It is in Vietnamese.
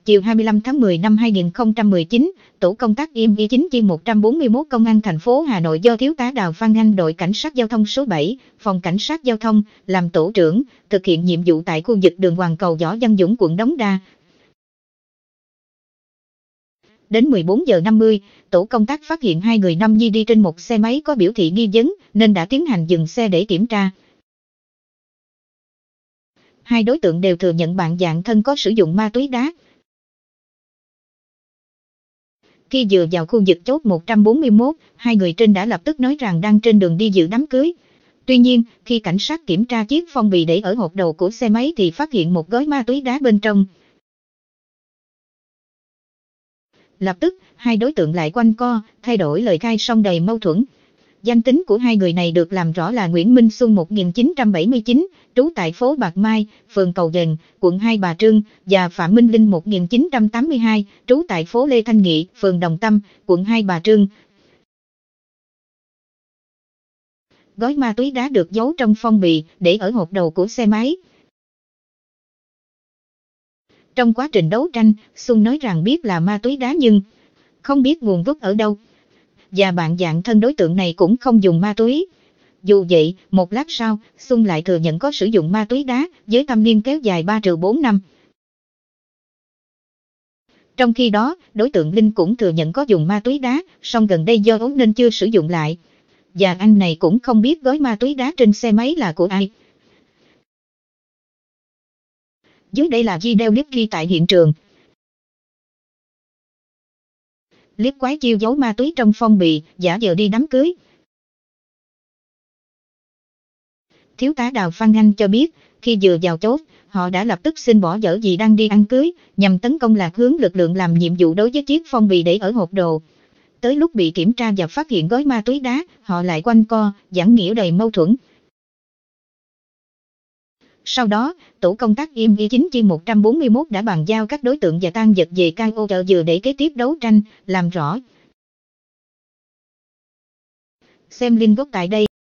Chiều 25 tháng 10 năm 2019, Tổ công tác IM9 Chi 141 Công an thành phố Hà Nội do Thiếu tá Đào Phan Anh đội Cảnh sát Giao thông số 7, Phòng Cảnh sát Giao thông, làm tổ trưởng, thực hiện nhiệm vụ tại khu vực đường Hoàng Cầu Võ Văn Dũng quận Đống Đa. Đến 14 giờ 50, tổ công tác phát hiện hai người nam nhi đi trên một xe máy có biểu thị nghi vấn, nên đã tiến hành dừng xe để kiểm tra. Hai đối tượng đều thừa nhận bạn dạng thân có sử dụng ma túy đá. Khi vừa vào khu vực chốt 141, hai người trên đã lập tức nói rằng đang trên đường đi dự đám cưới. Tuy nhiên, khi cảnh sát kiểm tra chiếc phong bì để ở hộp đầu của xe máy thì phát hiện một gói ma túy đá bên trong. Lập tức, hai đối tượng lại quanh co, thay đổi lời khai song đầy mâu thuẫn. Danh tính của hai người này được làm rõ là Nguyễn Minh Xuân 1979, trú tại phố Bạc Mai, phường Cầu Dền, quận Hai Bà Trưng, và Phạm Minh Linh 1982, trú tại phố Lê Thanh Nghị, phường Đồng Tâm, quận Hai Bà Trưng. Gói ma túy đá được giấu trong phong bì, để ở hộp đầu của xe máy. Trong quá trình đấu tranh, Xuân nói rằng biết là ma túy đá nhưng không biết nguồn gốc ở đâu. Và bạn dạng thân đối tượng này cũng không dùng ma túy. Dù vậy, một lát sau, Xuân lại thừa nhận có sử dụng ma túy đá, với thâm niên kéo dài 3-4 năm. Trong khi đó, đối tượng Linh cũng thừa nhận có dùng ma túy đá, song gần đây do ốm nên chưa sử dụng lại. Và anh này cũng không biết gói ma túy đá trên xe máy là của ai. Dưới đây là video clip ghi tại hiện trường. Clip quái chiêu giấu ma túy trong phong bì, giả vờ đi đám cưới. Thiếu tá Đào Phan Anh cho biết, khi vừa vào chốt, họ đã lập tức xin bỏ dở vì đang đi ăn cưới, nhằm tấn công lạc hướng lực lượng làm nhiệm vụ đối với chiếc phong bì để ở hộp đồ. Tới lúc bị kiểm tra và phát hiện gói ma túy đá, họ lại quanh co, giảng nghĩa đầy mâu thuẫn. Sau đó, tổ công tác IM9 Chi 141 đã bàn giao các đối tượng và tang vật về KO chợ Dừa để kế tiếp đấu tranh, làm rõ. Xem link gốc tại đây.